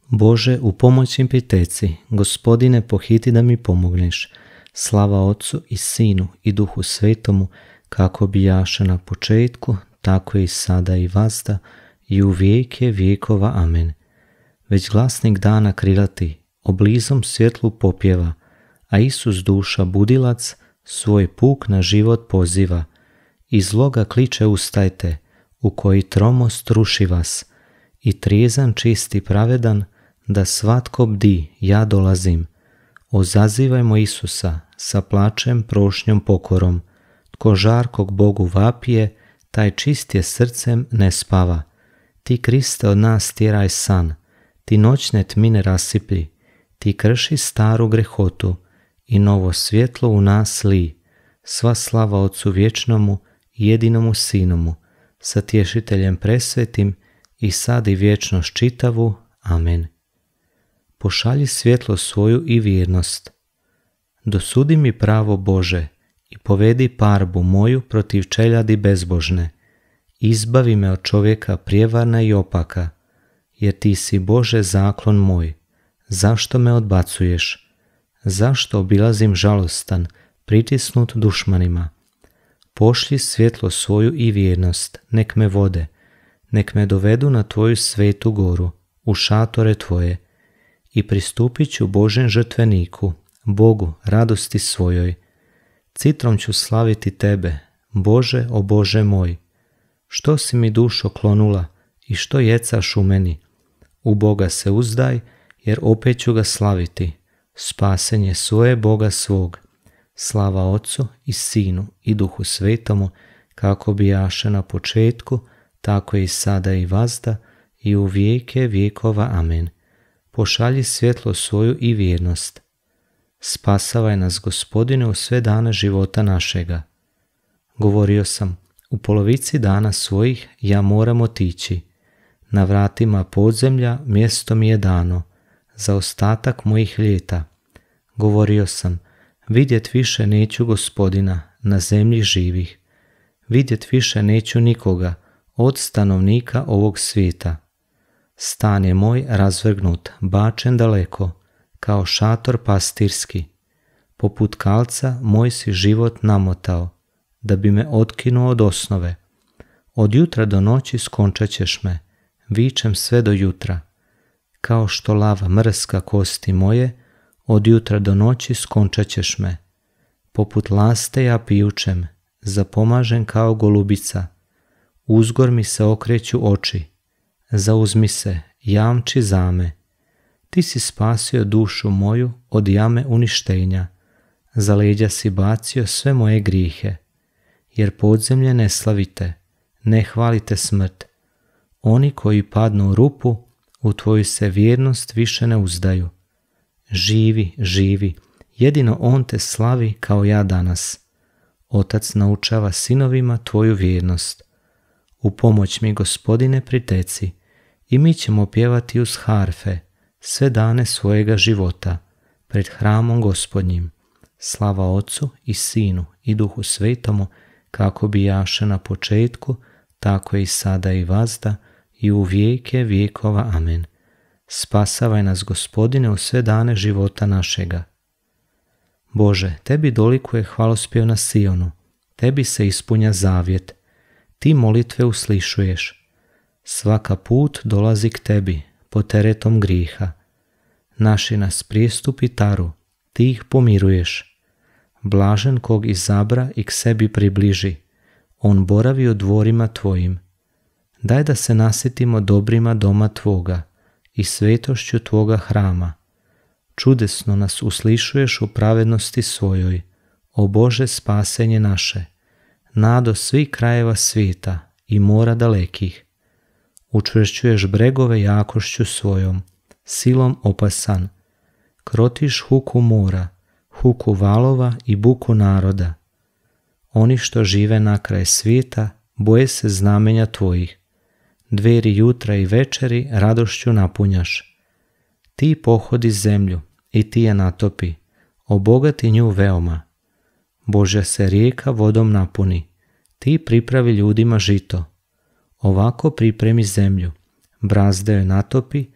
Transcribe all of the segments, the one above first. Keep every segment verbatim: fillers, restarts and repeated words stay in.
Bože, u pomoć mi priteci, Gospodine, pohiti da mi pomogneš. Slava Otcu i Sinu i Duhu Svetomu, kako bijaše na početku, tako i sada i vazda, i u vijeke vijekova. Amen. Već glasnik dana krilati, o blizom svjetlu popjeva, a Isus duša budilac, svoj puk na život poziva. Iz zloga kliče ustajte, u koji tromost ruši vas, i trijezan, čisti, pravedan, da svatko bdi, ja dolazim. Ozazivajmo Isusa, sa plačem, prošnjom, pokorom. Tko žarkog Bogu vapije, taj čistje srcem ne spava. Ti, Kriste, od nas tjeraj san, ti noćne tmine rasiplji, ti krši staru grehotu i novo svjetlo u nas li. Sva slava Otcu vječnomu i jedinomu Sinomu, sa Tješiteljem presvetim, i sad i vječnost čitavu. Amen. Pošalji svjetlo svoju i vjernost. Dosudi mi pravo Bože i povedi parbu moju protiv čeljadi bezbožne. Izbavi me od čovjeka prijevarna i opaka, jer ti si, Bože, zaklon moj. Zašto me odbacuješ? Zašto obilazim žalostan, pritisnut dušmanima? Pošlji svjetlo svoju i vjernost, nek me vode, nek me dovedu na tvoju svetu goru, u šatore tvoje, i pristupit ću Božem žrtveniku, Bogu, radosti svojoj. Citrom ću slaviti tebe, Bože, o Bože moj. Što si mi dušo klonula i što jecaš u meni? U Boga se uzdaj, jer opet ću ga slaviti. Spasenje svoje Boga svog. Slava Otcu i Sinu i Duhu Svetomu, kako bijaše na početku, tako i sada i vazda, i u vijeke vijekova. Amen. Pošalji svjetlo svoju i vjernost. Spasavaj nas, Gospodine, u sve dane života našega. Govorio sam, u polovici dana svojih ja moram otići. Na vratima podzemlja mjesto mi je dano, za ostatak mojih ljeta. Govorio sam, vidjet više neću Gospodina na zemlji živih. Vidjet više neću nikoga od stanovnika ovog svijeta. Stan je moj razvrgnut, bačen daleko, kao šator pastirski. Poput kalca moj si život namotao, da bi me otkinuo od osnove. Od jutra do noći skončat ćeš me, vičem sve do jutra. Kao što lava mrska kosti moje, od jutra do noći skončat ćeš me. Poput laste ja pijučem, zapomažen kao golubica. Uzgor mi se okreću oči, zauzmi se, jamči za me. Ti si spasio dušu moju od jame uništenja, za leđa si bacio sve moje grijehe. Jer podzemlje ne slavite, ne hvalite smrt. Oni koji padnu u rupu, u tvoju se vjernost više ne uzdaju. Živi, živi, jedino on te slavi kao ja danas. Otac naučava sinovima tvoju vjernost. U pomoć mi, Gospodine, priteci, i mi ćemo pjevati uz harfe sve dane svojega života pred hramom Gospodnjim. Slava Otcu i Sinu i Duhu Svetomu, kako bijaše na početku, tako i sada i vazda, i u vijeke vijekova. Amen. Spasavaj nas, Gospodine, u sve dane života našega. Bože, tebi dolikuje hvalospjev na Sionu, tebi se ispunja zavjet, ti molitve uslišuješ. Svaka put dolazi k tebi, po teretom griha. Naši nas prijestupi taru, ti ih pomiruješ. Blažen kog izabra i k sebi približi, on boravi u dvorima tvojim. Daj da se nasjetimo dobrima doma tvoga i svetošću tvoga hrama. Čudesno nas uslišuješ u pravednosti svojoj, o Bože, spasenje naše, nado svih krajeva svijeta i mora dalekih. Učvršćuješ bregove jakošću svojom, silom opasan. Krotiš huku mora, huku valova i buku naroda. Oni što žive na kraj svijeta boje se znamenja tvojih. Dveri jutra i večeri radošću napunjaš. Ti pohodi zemlju i ti je natopi, obogati nju veoma. Božja se rijeka vodom napuni, ti pripravi ljudima žito. Ovako pripremi zemlju, brazde joj natopi,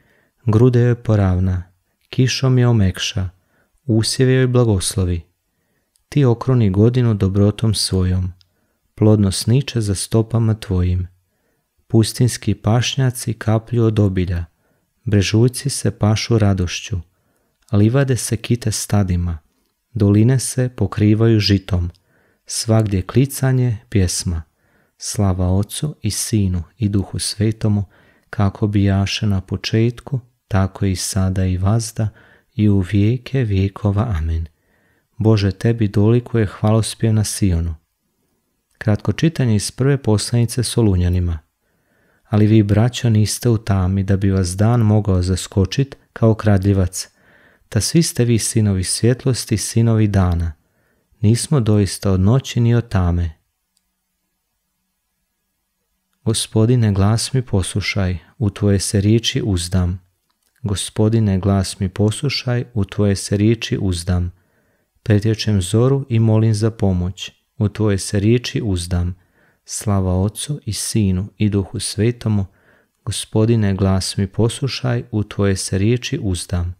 grude joj poravna, kišom je omekša, usjeve joj blagoslovi. Ti okruni godinu dobrotom svojom, plodnost niče za stopama tvojim. Pustinski pašnjaci kaplju od obilja, brežuljci se pašu radošću, livade se kite stadima, doline se pokrivaju žitom, svagdje klicanje, pjesma. Slava Otcu i Sinu i Duhu Svetomu, kako bijaše na početku, tako i sada i vazda i u vijeke vijekova. Amen. Bože, tebi dolikuje hvalospjev na Sionu. Kratko čitanje iz prve poslanice Solunjanima. Ali vi, braćo, niste u tami da bi vas dan mogao zaskočit kao kradljivac, ta svi ste vi sinovi svjetlosti, sinovi dana. Nismo doista od noći ni od tame. Gospodine, glas mi poslušaj, u tvoje se riječi uzdam. Gospodine, glas mi poslušaj, u tvoje se riječi uzdam. Pretječem zoru i molim za pomoć, u tvoje se riječi uzdam. Slava Otcu i Sinu i Duhu Svetomu, Gospodine, glas mi poslušaj, u tvoje se riječi uzdam.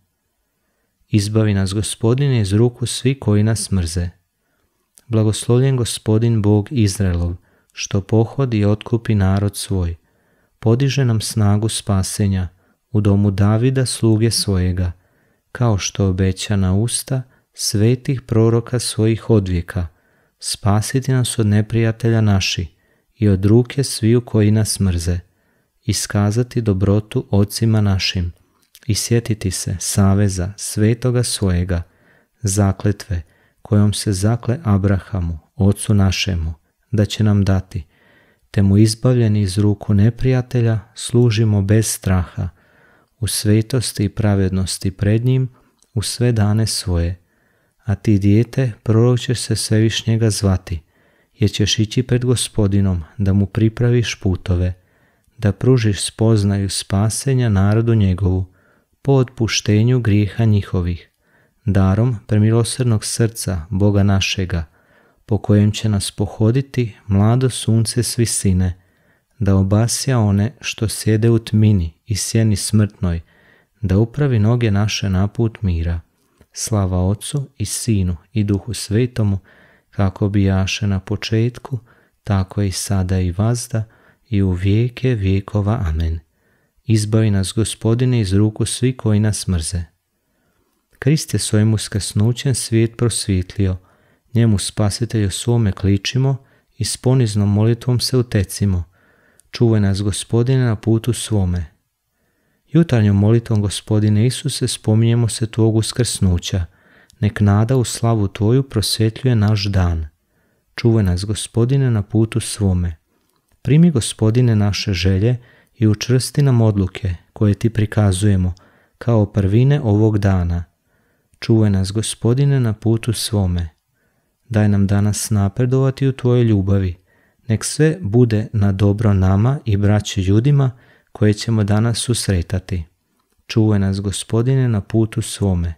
Izbavi nas, Gospodine, iz ruku svi koji nas mrze. Blagoslovljen Gospodin Bog Izraelov, što pohodi i otkupi narod svoj. Podiže nam snagu spasenja u domu Davida sluge svojega, kao što obeća na usta svetih proroka svojih odvijeka, spasiti nas od neprijatelja naši i od ruke sviju koji nas mrze, iskazati dobrotu ocima našim i sjetiti se saveza svetoga svojega, zakletve kojom se zakle Abrahamu, ocu našemu, da će nam dati, te mu izbavljeni iz ruku neprijatelja služimo bez straha, u svetosti i pravednosti pred njim u sve dane svoje. A ti, dijete, prorok ćeš se Svevišnjega zvati, jer ćeš ići pred Gospodinom da mu pripraviš putove, da pružiš spoznaju spasenja narodu njegovu, po otpuštenju grijeha njihovih, darom premilosrdnog srca Boga našega, po kojem će nas pohoditi mlado sunce s visine, da obasja one što sjede u tmini i sjeni smrtnoj, da upravi noge naše na put mira. Slava Otcu i Sinu i Duhu Svetomu, kako bijaše na početku, tako i sada i vazda i u vijeke vijekova. Amen. Izbavi nas, Gospodine, iz ruku svi koji nas mrze. Krist je svojim uskrsnućem svijet prosvjetlio, njemu Spasitelju svome kličimo i s poniznom molitvom se utecimo. Čuvaj nas, Gospodine, na putu svome. Jutarnjom molitvom, Gospodine Isuse, spominjemo se tvog uskrsnuća. Nek nada u slavu tvoju prosvjetljuje naš dan. Čuvaj nas, Gospodine, na putu svome. Primi, Gospodine, naše želje i učvrsti nam odluke koje ti prikazujemo kao prvine ovog dana. Čuvaj nas, Gospodine, na putu svome. Daj nam danas napredovati u tvojoj ljubavi. Nek sve bude na dobro nama i braći ljudima koje ćemo danas susretati. Čuvaj nas, Gospodine, na putu svome.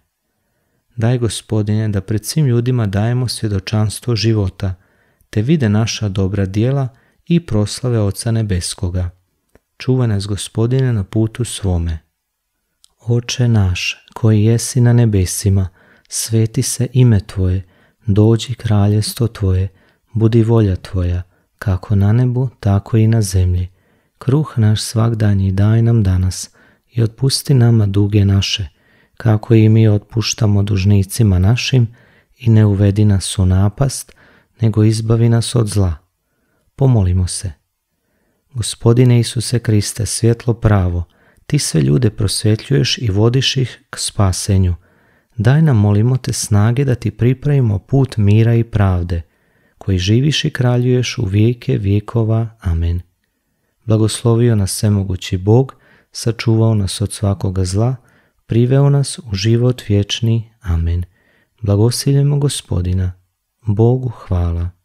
Daj, Gospodine, da pred svim ljudima dajemo svjedočanstvo života, te vide naša dobra djela i proslave Oca Nebeskoga. Čuvaj nas, Gospodine, na putu svome. Oče naš, koji jesi na nebesima, sveti se ime Tvoje, dođi kraljevstvo Tvoje, budi volja Tvoja, kako na nebu, tako i na zemlji. Kruh naš svagdanji daj nam danas i otpusti nama duge naše, kako i mi otpuštamo dužnicima našim, i ne uvedi nas u napast, nego izbavi nas od zla. Pomolimo se. Gospodine Isuse Kriste, svjetlo pravo, ti sve ljude prosvjetljuješ i vodiš ih k spasenju. Daj nam, molimo te, snage da ti pripravimo put mira i pravde, koji živiš i kraljuješ u vijeke vijekova. Amen. Blagoslovio nas svemogući Bog, sačuvao nas od svakoga zla, priveo nas u život vječni. Amen. Blagosiljemo Gospodina. Bogu hvala.